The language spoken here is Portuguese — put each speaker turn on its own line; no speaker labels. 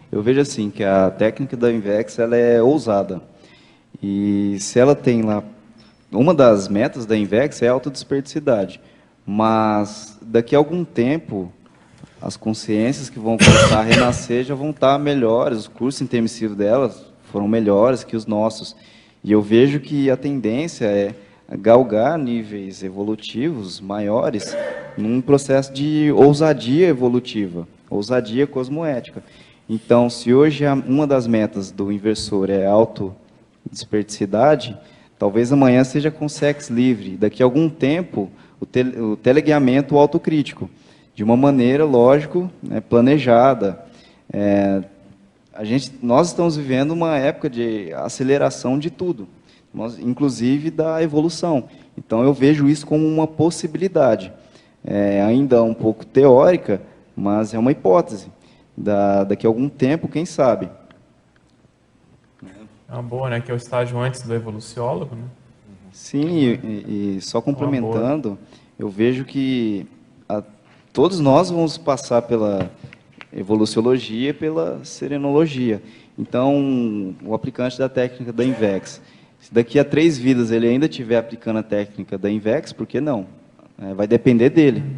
Eu vejo assim, que a técnica da Invex, ela é ousada. E se ela tem lá, uma das metas da Invex é a autodesperticidade. Mas daqui a algum tempo, as consciências que vão começar a renascer já vão estar melhores, os cursos intermissivos delas foram melhores que os nossos. E eu vejo que a tendência é galgar níveis evolutivos maiores num processo de ousadia evolutiva, ousadia cosmoética. Então, se hoje uma das metas do inversor é autodesperticidade, talvez amanhã seja com sex livre, daqui a algum tempo o teleguiamento autocrítico, de uma maneira, lógico, né, planejada. Nós estamos vivendo uma época de aceleração de tudo, inclusive da evolução. Então, eu vejo isso como uma possibilidade. Ainda um pouco teórica, mas é uma hipótese. Daqui a algum tempo, quem sabe?
É uma boa, né? Que é o estágio antes do evoluciólogo, né?
Sim, e só complementando, eu vejo que todos nós vamos passar pela evoluciologia e pela serenologia. Então, o aplicante da técnica da Invex, se daqui a 3 vidas ele ainda estiver aplicando a técnica da Invex, por que não? Vai depender dele.